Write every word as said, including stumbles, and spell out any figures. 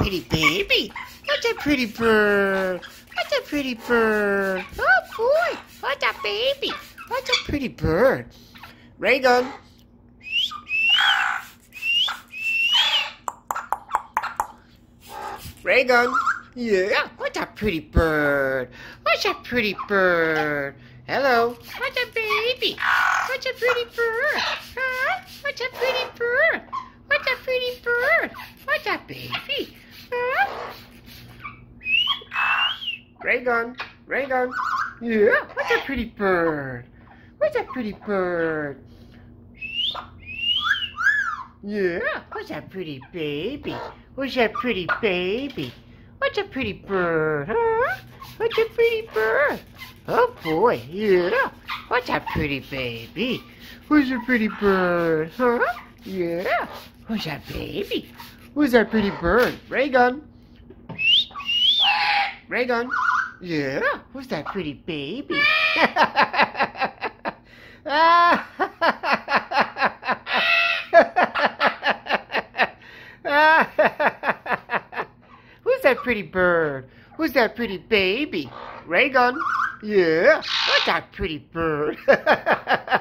pretty baby? What's a pretty bird? What's a pretty bird? Oh boy, what's a baby? What's a pretty bird? Ray gun. Ray gun. Yeah, what's a pretty bird? What's a pretty bird? Hello. What's a baby? What's a pretty bird? Huh? What's a pretty bird? What's a pretty bird? What's a baby? Huh? Ray gun. Ray gun. Yeah, what's a pretty bird? What's a pretty bird? Yeah, what's a pretty baby? What's a pretty baby? What's a pretty bird, huh? What's a pretty bird? Oh boy, yeah. What's a pretty baby? Who's a pretty bird, huh? Yeah. Who's that baby? Who's that pretty bird? Ray gun. Ray gun. Yeah. Who's that pretty baby? Who's that pretty bird? Who's that pretty baby? Ray gun. Yeah. What's that pretty bird?